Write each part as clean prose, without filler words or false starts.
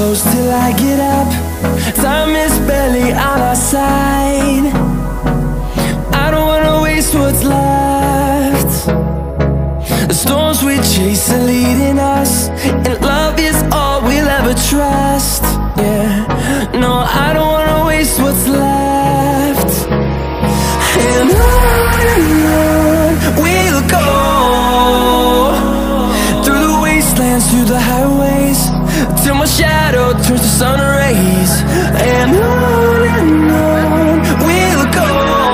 close till I get up. Time is barely on our side. I don't wanna waste what's left. The storms we chase are leading us, and love is all we'll ever trust. Yeah, no, I don't wanna waste what's left. And on we'll go, through the wastelands, through the highways, till my shadow turns to sun rays. And on we'll go,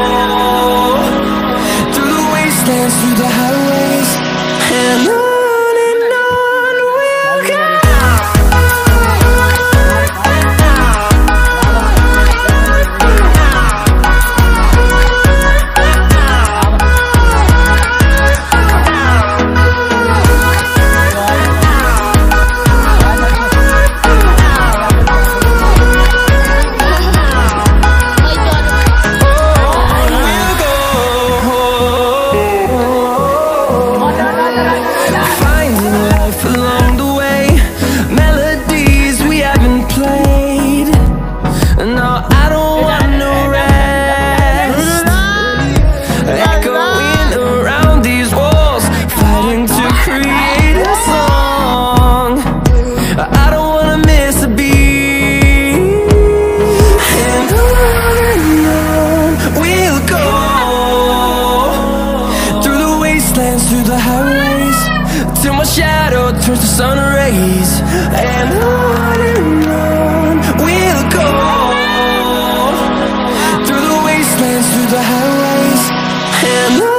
through the wastelands, through the highways, and on we'll go. Through the highways, till my shadow turns to sun rays. And on we'll go, through the wastelands, through the highways, and on we'll go.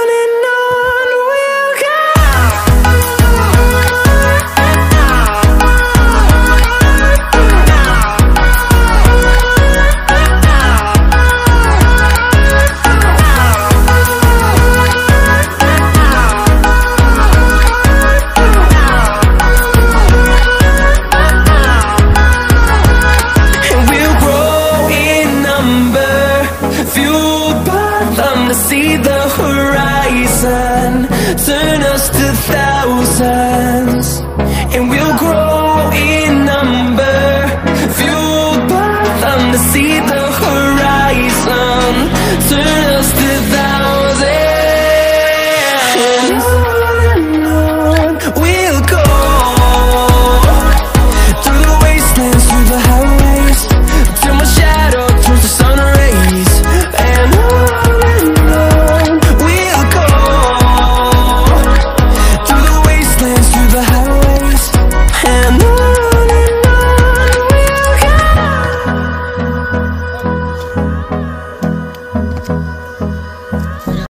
See the horizon turn us to thousands, and we'll grow in number, fueled by them to see the horizon turn